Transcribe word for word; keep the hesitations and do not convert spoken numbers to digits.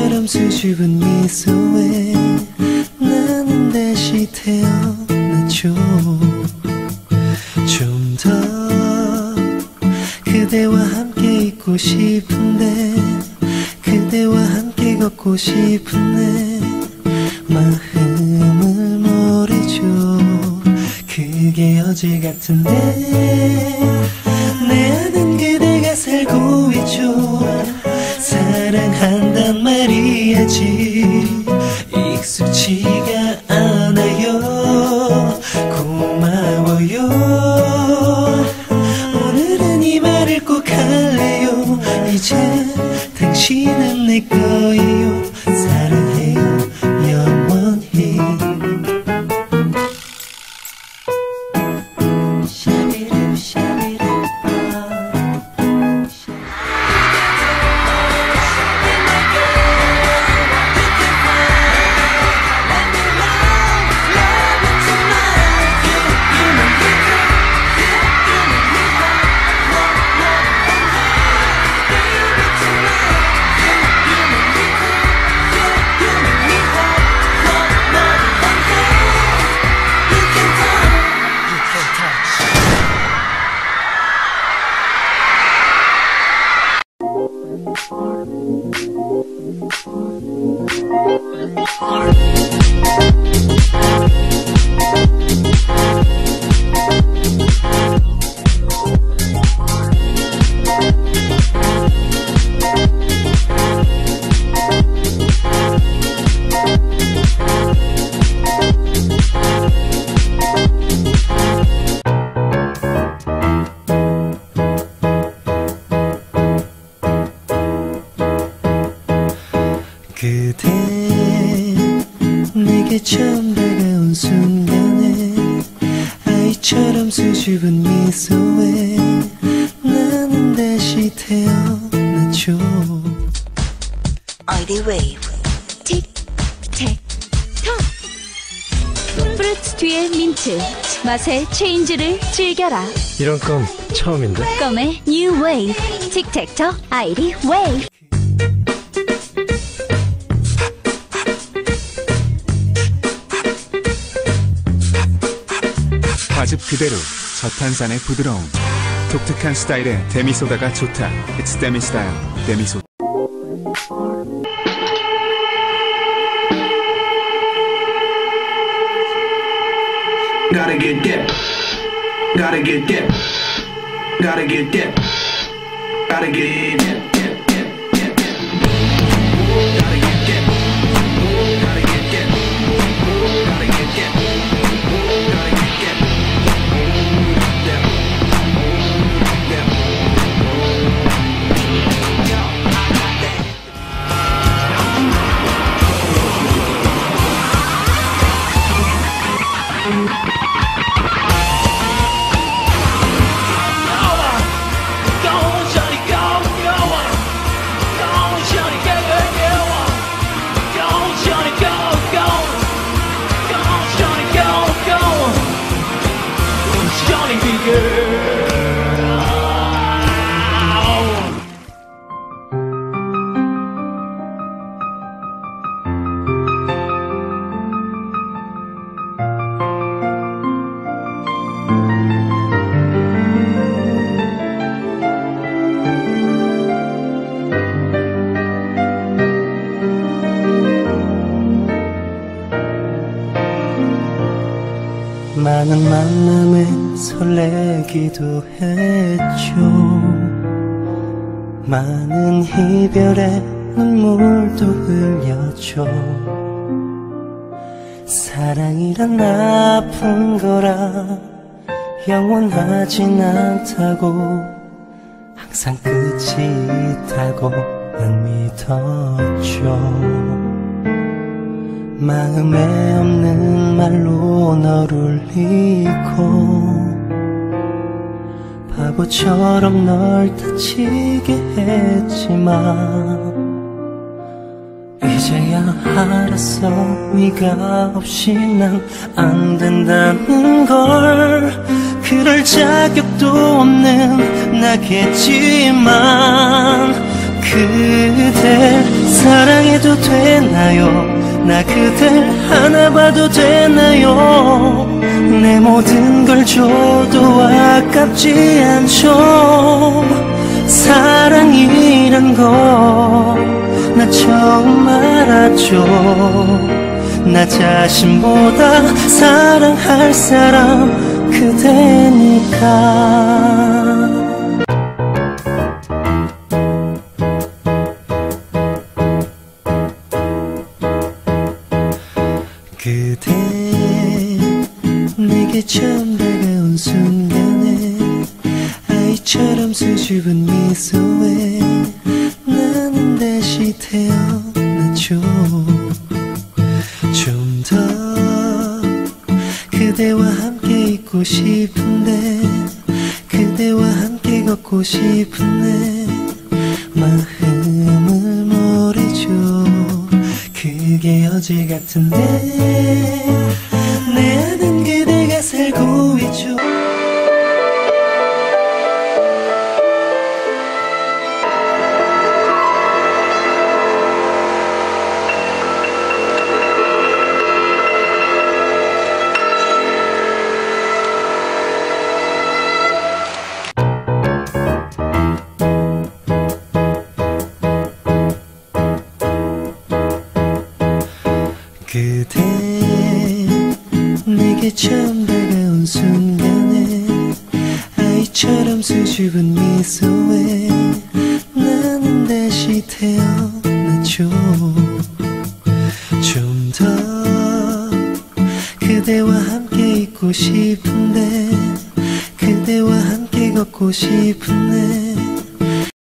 아이처럼 수줍은 미소에 나는 다시 태어나죠. 좀 더 그대와 함께 있고 싶은데, 그대와 함께 걷고 싶은데 마음을 모르죠. 그게 어제 같은데 내 안은 그대가 살고 있죠. 사랑한단 말이야지 익숙지가 않아요. 고마워요. 오늘은 이 말을 꼭 할래요. 이제 당신은 내 거예요. 사랑해요 영원히. 그대 내게 처음 다가온 순간에 아이처럼 수줍은 미소에 나는 다시 태어나죠. 아이디 웨이브 틱택 톡. 프루트 뒤에 민트, 맛의 체인지를 즐겨라. 이런 건 처음인데? 껌의 뉴 웨이브 틱택톡 아이디 웨이브. 과즙 그대로 저탄산의 부드러움, 독특한 스타일의 데미소다가 좋다. It's 데미 스타일 데미소. Gotta get dip, gotta get dip, gotta get dip, gotta get dip. 많은 만남에 설레기도 했죠. 많은 이별에 눈물도 흘렸죠. 사랑이란 아픈 거라 영원하진 않다고 항상 끝이 있다고 난 믿었죠. 마음에 없는 말로 너를 잃고 바보처럼 널 다치게 했지만 이제야 알았어. 네가 없이 난 안 된다는 걸. 그럴 자격도 없는 나겠지만 그댈 사랑해 해도 되나요? 나 그댈 안아봐도 되나요? 내 모든 걸 줘도 아깝지 않죠. 사랑이란 거 나 처음 알았죠. 나 자신보다 사랑할 사람 그대니까. 그대 내게 처음 다가온 순간에 아이처럼 수줍은 미소에 나는 다시 태어났죠. 좀 더 그대와 함께 있고 싶은데 그대와 함께 걷고 싶은데 마음을 모르죠. 그게 어제 같은데 내 안은 그대가 살고 있죠. 그대 내게 처음 다가온 순간에 아이처럼 수줍은 미소에 나는 다시 태어났죠. 좀 더 그대와 함께 있고 싶은데 그대와 함께 걷고 싶은데